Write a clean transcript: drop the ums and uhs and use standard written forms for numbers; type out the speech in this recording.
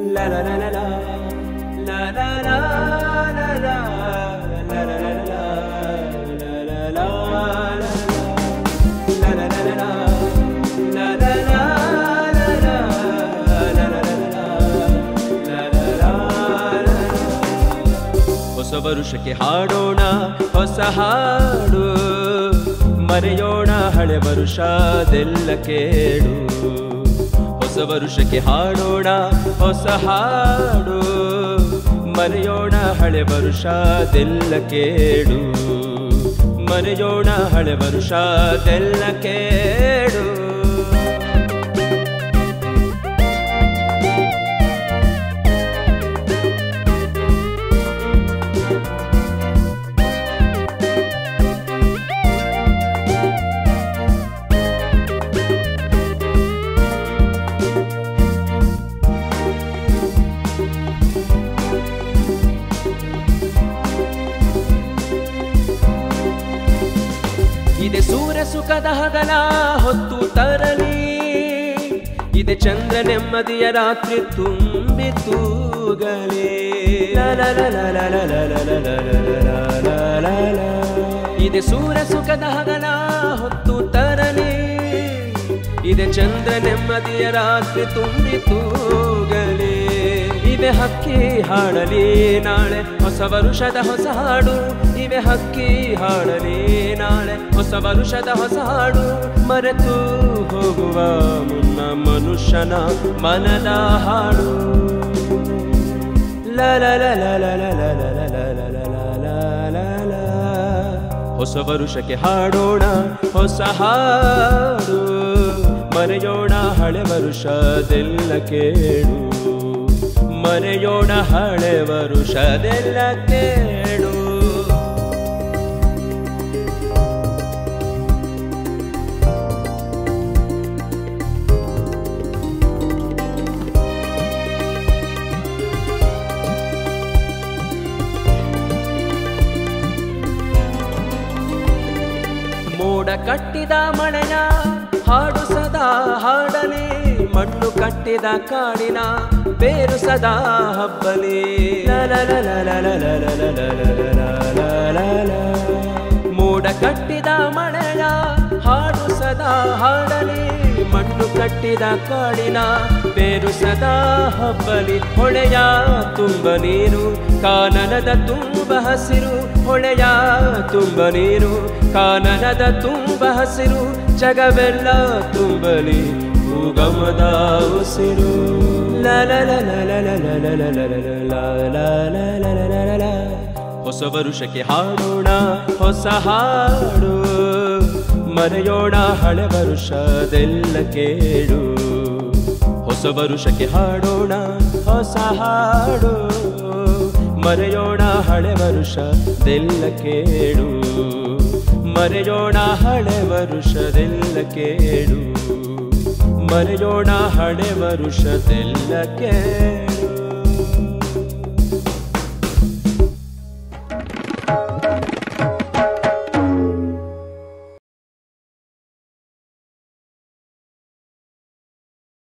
la la la la la la la la la la la la la ಹೊಸ ವರುಷಕ್ಕೆ ಹಾಡೋಣ ಹೊಸ ಹಾಡು ಮರೆಯೋಣ ಹಳೆ ವರುಷದೆಲ್ಲ ಕೇಡು ಹೊಸ ವರುಷಕ್ಕೆ ಹಾಡೋಣ ಹೊಸ ಹಾಡು ಮರೆಯೋಣ ಹಳೆ ವರುಷದೆಲ್ಲ ಕೇಡು ಮರೆಯೋಣ ಹಳೆ ವರುಷದೆಲ್ಲ ಕೇಡು ಇದೆ ಸೂರ್ಯ ಸುಖದ ಹಗಲ ಹೊತ್ತು ತರಲಿ ಇದೆ ಚಂದ್ರ ನೆಮ್ಮದಿಯ ರಾತ್ರಿ ತುಂಬಿ ತೂಗಲಿ ಇದೆ ಸೂರ್ಯ ಸುಖದ ಹಗಲ ಹೊತ್ತು ತರಲಿ ಇದೆ ಚಂದ್ರ ನೆಮ್ಮದಿಯ ರಾತ್ರಿ ತುಂಬಿ ತೂಗಲಿ ಇವೆ ಹಕ್ಕಿ ಹಾಡಲಿ ನಾಳೆ ಹೊಸ ವರುಷದ ಹೊಸ ಹಾಡು ಇವೆ ಹಕ್ಕಿ ಹಾಡಲಿ ನಾಳೆ ಹೊಸ ವರುಷದ ಹೊಸ ಹಾಡು ಮರೆತು ಹೋಗುವ ಮುನ್ನ ಮನುಷ್ಯನ ಮನದ ಹಾಡು ಲ ಲ ಲ ಲ ಲ ಲ ಲ ಲ ಲ ಲ ಲ ಹೊಸ ವರುಷಕ್ಕೆ ಹಾಡೋಣ ಹೊಸ ಹಾಡು ಮರೆಯೋಣ ಹಳೆ ವರುಷದೆಲ್ಲ ಕೇಡು ಮರೆಯೋಣ ಹಳೆ ವರುಷದೆಲ್ಲ ಕೇಡು ಮೋಡ ಕಟ್ಟಿದ ಮಳೆಯ ಹಾಡು ಸದಾ ಹಾಡಲಿ ಮಣ್ಣು ಕಟ್ಟಿದ ಕಾಡಿನ ಬೇರು ಸದಾ ಹಬ್ಬಲಿ ಮೋಡ ಕಟ್ಟಿದ ಮಳೆಯ ಹಾಡು ಸದಾ ಹಾಡಲಿ ಮಣ್ಣು ಕಟ್ಟಿದ ಕಾಡಿನ ಬೇರು ಸದಾ ಹಬ್ಬಲಿ ಹೊಳೆಯ ತುಂಬ ನೀರು ಕಾನನದ ತುಂಬ ಹಸಿರು ಹೊಳೆಯ ತುಂಬ ನೀರು ಕಾನನದ ತುಂಬ ಹಸಿರು ಜಗವೆಲ್ಲ ತುಂಬಲಿ ಭೂಗಮದ ಉಸಿರು ಹೊಸ ವರುಷಕ್ಕೆ ಹಾಡೋಣ ಹೊಸ ಹಾಡು ಮರೆಯೋಣ ಹಳೆ ವರುಷದೆಲ್ಲ ಕೇಡು ಹೊಸ ವರುಷಕ್ಕೆ ಹಾಡೋಣ ಹೊಸ ಹಾಡು ಮರೆಯೋಣ ಹಳೆ ವರುಷದೆಲ್ಲ ಕೇಡು ಮರೆಯೋಣ ಹಳೆ ವರುಷದೆಲ್ಲ ಕೇಡು ಮರೆಯೋಣ ಹಳೆ ವರುಷದೆಲ್ಲ ಕೇಡು